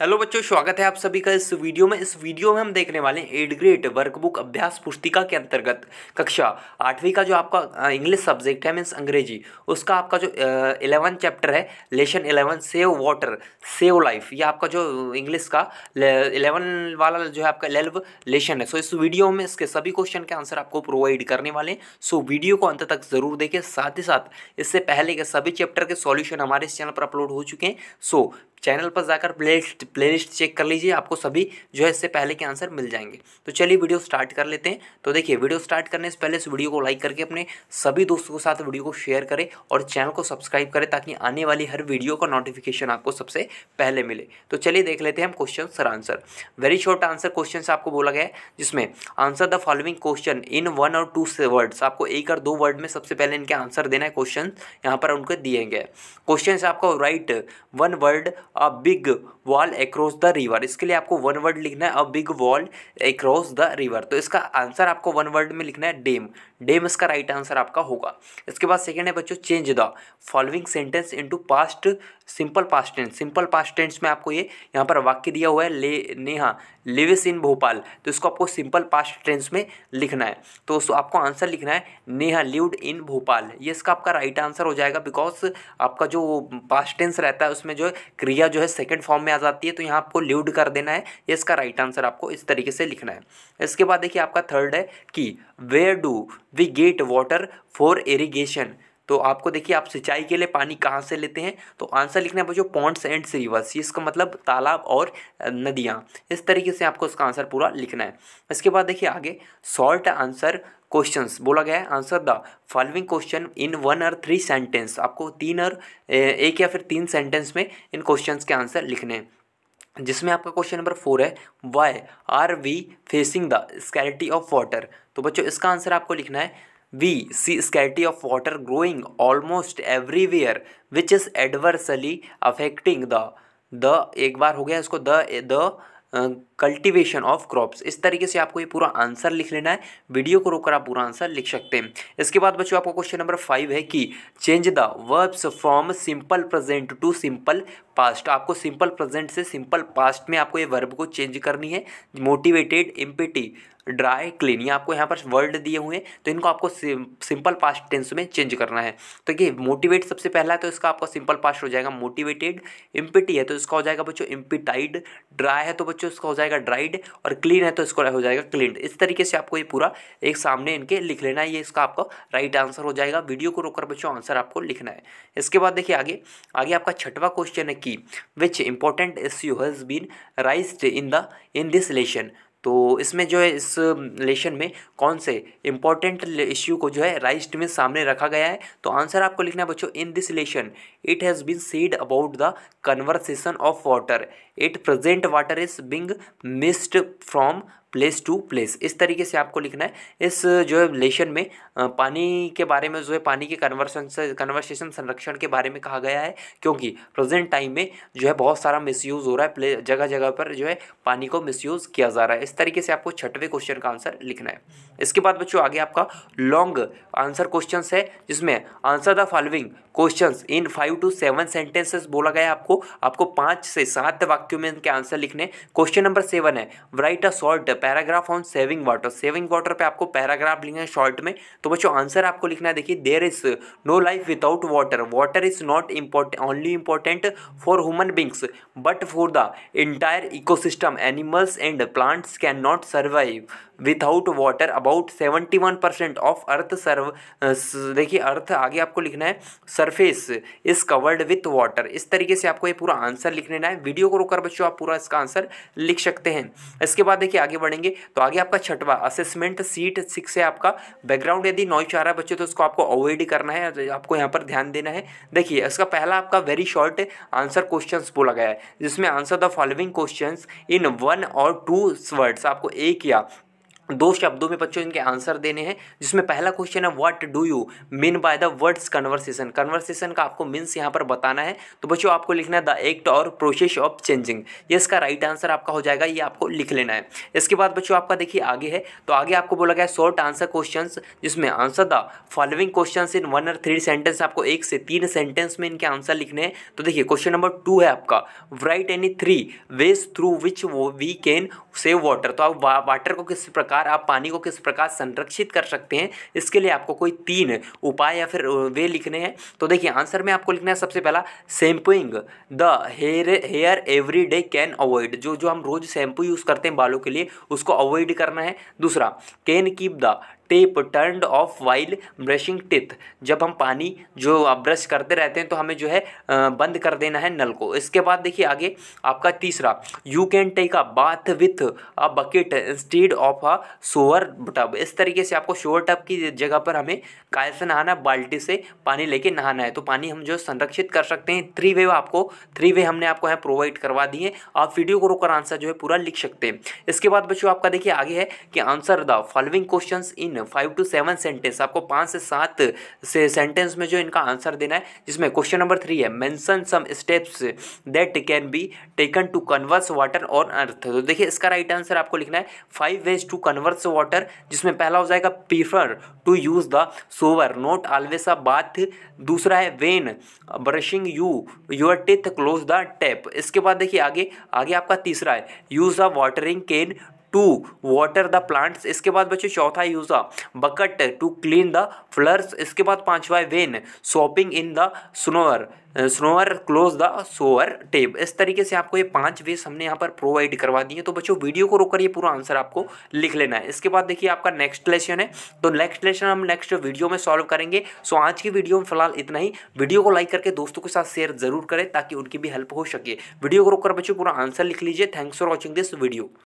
Hello बच्चों, स्वागत है आप सभी का इस वीडियो में। इस वीडियो में हम देखने वाले हैं 8th ग्रेड वर्कबुक अभ्यास पुस्तिका के अंतर्गत कक्षा 8वीं का जो आपका इंग्लिश सब्जेक्ट है मीन्स अंग्रेजी, उसका आपका जो 11 चैप्टर है, lesson 11 save water save life, ये आपका जो इंग्लिश का 11 वाला जो है आपका 11 लेसन है। सो इस वीडियो में इसके सभी क्वेश्चन के आंसर आपको प्रोवाइड करने वाले हैं। सो वीडियो को अंत तक जरूर देखें। साथ ही साथ इससे पहले के सभी चैप्टर के सॉल्यूशन हमारे इस चैनल पर अपलोड हो चुके हैं। सो चैनल पर जाकर प्लेलिस्ट चेक कर लीजिए, आपको सभी जो है इससे पहले के आंसर मिल जाएंगे। तो चलिए वीडियो स्टार्ट कर लेते हैं। तो देखिए, वीडियो स्टार्ट करने से पहले इस वीडियो को लाइक करके अपने सभी दोस्तों के साथ वीडियो को शेयर करें और चैनल को सब्सक्राइब करें ताकि आने वाली हर वीडियो का नोटिफिकेशन आपको सबसे पहले मिले। तो चलिए देख लेते हैं हम question sir answer. Very short answer question से आपको बोला गया है, जिसमें answer the following question in 1 और 2 वर्ड्स। आपको 1 और 2 वर्ड में सबसे पहले इनके आंसर देना है। क्वेश्चन यहाँ पर उनको दिए गए क्वेश्चन से आपको write 1 word a big wall across the river. इसके लिए आपको 1 वर्ड लिखना है, a big wall across the river. तो इसका आंसर आपको 1 वर्ड में लिखना है डेम। डेम इसका राइट आंसर आपका होगा। इसके बाद सेकंड है बच्चों, change the following sentence into past simple past tense. Simple past tense में आपको ये यहाँ पर वाक्य दिया हुआ है, नेहा लिव्स इन भोपाल, तो इसको आपको सिंपल पास्ट टेंस में लिखना है। तो आपको आंसर लिखना है नेहा लिव्ड इन भोपाल। ये इसका आपका राइट आंसर हो जाएगा, बिकॉज आपका जो पास्ट टेंस रहता है उसमें जो क्रिया जो है सेकंड फॉर्म में आ जाती है, तो यहाँ आपको लिव्ड कर देना है। ये इसका राइट आंसर आपको इस तरीके से लिखना है। इसके बाद देखिए आपका थर्ड है कि where do we get water for irrigation. तो आपको देखिए, आप सिंचाई के लिए पानी कहाँ से लेते हैं, तो आंसर लिखना है बच्चों पॉन्ड्स एंड रिवर्स। इसका मतलब तालाब और नदियाँ। इस तरीके से आपको इसका आंसर पूरा लिखना है। इसके बाद देखिए आगे शॉर्ट आंसर क्वेश्चंस बोला गया है, answer the following question in 1 और 3 सेंटेंस। आपको 3 और 1 या फिर 3 सेंटेंस में इन क्वेश्चंस के आंसर लिखने हैं, जिसमें आपका क्वेश्चन नंबर 4 है why are we facing the scarcity of water. तो बच्चों इसका आंसर आपको लिखना है we see scarcity of water growing almost everywhere which is adversely affecting the एक बार हो गया इसको द कल्टीवेशन ऑफ क्रॉप्स। इस तरीके से आपको ये पूरा आंसर लिख लेना है। वीडियो को रोककर आप पूरा आंसर लिख सकते हैं। इसके बाद बच्चों आपको क्वेश्चन नंबर 5 है कि change the verbs from simple present to simple past. आपको सिंपल प्रेजेंट से सिंपल पास्ट में आपको ये वर्ब को चेंज करनी है। मोटिवेटेड, इम्पिटी, ड्राई, क्लीन, ये आपको यहाँ पर वर्ड दिए हुए हैं, तो इनको आपको सिंपल पास्ट टेंस में चेंज करना है। तो ये मोटिवेट सबसे पहला है, तो इसका आपका सिंपल पास्ट हो जाएगा मोटिवेटेड। इम्पिटी है तो इसका हो जाएगा बच्चों इम्पिटाइड। ड्राई है तो बच्चों इसका हो जाएगा ड्राइड, और क्लीन है तो इसको हो जाएगा क्लीन्ड। इस तरीके से आपको ये पूरा एक सामने इनके लिख लेना है। ये इसका आपका राइट आंसर हो जाएगा। वीडियो को रोककर बच्चों आंसर आपको लिखना है। इसके बाद देखिए आगे आपका छठवां क्वेश्चन है कि which important issue has been raised in this lesson. तो इसमें जो है इस लेसन में कौन से इंपॉर्टेंट इश्यू को जो है राइज्ड में सामने रखा गया है। तो आंसर आपको लिखना है बच्चों in this lesson it has been said about the conversation of water it present water is being missed from place to place. इस तरीके से आपको लिखना है। इस जो है लेसन में पानी के बारे में जो है पानी के कन्वर्सेशन संरक्षण के बारे में कहा गया है, क्योंकि प्रेजेंट टाइम में जो है बहुत सारा मिसयूज़ हो रहा है, जगह जगह पर जो है पानी को मिसयूज़ किया जा रहा है। इस तरीके से आपको छठवें क्वेश्चन का आंसर लिखना है। इसके बाद बच्चों आगे आपका लॉन्ग आंसर क्वेश्चन है, जिसमें answer the following questions in 5 to 7 sentences बोला गया है। आपको 5 से 7 वाक्यों में इनके आंसर लिखने। क्वेश्चन नंबर 7 है write a short paragraph on saving water. Saving water पे आपको पैराग्राफ लिखना है शॉर्ट में। तो बच्चों आंसर आपको लिखना है, देखिए there is no life without water, water is not only important for human beings but for the entire ecosystem, animals and plants can not survive without water. About 71% of earth देखिए earth आगे आपको लिखना है surface is covered with water. इस तरीके से आपको ये पूरा आंसर लिख लेना है। वीडियो को रोककर बच्चों आप पूरा इसका आंसर लिख सकते हैं। इसके बाद देखिए आगे बढ़ेंगे तो आगे आपका छठवा असेसमेंट सीट 6 है आपका बैकग्राउंड यदि नॉइज आ रहा है बच्चों तो उसको आपको अवॉइड करना है, आपको यहाँ पर ध्यान देना है। देखिए इसका पहला आपका वेरी शॉर्ट आंसर क्वेश्चंस बोला गया है, जिसमें answer the following questions in 1 और 2 वर्ड्स। आपको 1 या दो शब्दों में बच्चों इनके आंसर देने हैं, जिसमें पहला क्वेश्चन है what do you mean by the words conversation. Conversation का आपको मीन्स यहाँ पर बताना है, तो बच्चों आपको लिखना है द एक्ट और प्रोसेस ऑफ चेंजिंग। ये इसका राइट आंसर आपका हो जाएगा, ये आपको लिख लेना है। इसके बाद बच्चों आपका देखिए आगे है, तो आगे आपको बोला गया शॉर्ट आंसर क्वेश्चन, जिसमें answer the following question in 1 और 3 सेंटेंस। आपको 1 से 3 सेंटेंस में इनके आंसर लिखने हैं। तो देखिए क्वेश्चन नंबर 2 है आपका, write any 3 ways through which we can save water. तो आप वाटर को किस प्रकार, आप पानी को किस प्रकार संरक्षित कर सकते हैं, इसके लिए आपको कोई 3 उपाय या फिर वे लिखने हैं। तो देखिए आंसर में आपको लिखना है सबसे पहला shampooing the hair every day can avoid. जो हम रोज शैम्पू यूज़ करते हैं बालों के लिए, उसको अवॉइड करना है। दूसरा, can keep the tap turned off while brushing teeth. जब हम पानी जो ब्रश करते रहते हैं तो हमें जो है बंद कर देना है नल को। इसके बाद देखिए आगे आपका तीसरा, you can take a bath with a bucket instead of a shower tub. इस तरीके से आपको शोवर टब की जगह पर हमें काय से नहाना, बाल्टी से पानी लेके नहाना है, तो पानी हम जो संरक्षित कर सकते हैं। 3 वे हमने आपको यहाँ प्रोवाइड करवा दिए। आप वीडियो को रोककर आंसर जो है पूरा लिख सकते हैं। इसके बाद बच्चों आपका देखिए आगे है कि answer the following questions in 5 to 7 sentence. आपको 5 से 7 से सेंटेंस में जो इनका आंसर देना है, जिसमें क्वेश्चन नंबर 3 है mention some steps that can be taken to converse water on earth. तो देखिए इसका राइट आंसर आपको लिखना है 5 ways टू कन्वर्स वाटर, जिसमें पहला हो जाएगा prefer to use the shower not always a bath. दूसरा है when brushing your teeth close the tap. इसके बाद देखिए आगे आपका तीसरा है use a watering can to water the plants. इसके बाद बच्चों चौथा use a bucket to clean the floors. इसके बाद पांचवा है when shopping in the shower close the shower tap. इस तरीके से आपको ये 5 वेज हमने यहाँ पर प्रोवाइड करवा दिए। तो बच्चों वीडियो को रोककर ये पूरा आंसर आपको लिख लेना है। इसके बाद देखिए आपका नेक्स्ट लेसन है, तो नेक्स्ट लेसन हम नेक्स्ट वीडियो में सॉल्व करेंगे। सो आज की वीडियो में फिलहाल इतना ही। वीडियो को लाइक करके दोस्तों के साथ शेयर जरूर करें ताकि उनकी भी हेल्प हो सके। वीडियो को रोककर बच्चों पूरा आंसर लिख लीजिए। Thanks for watching this video.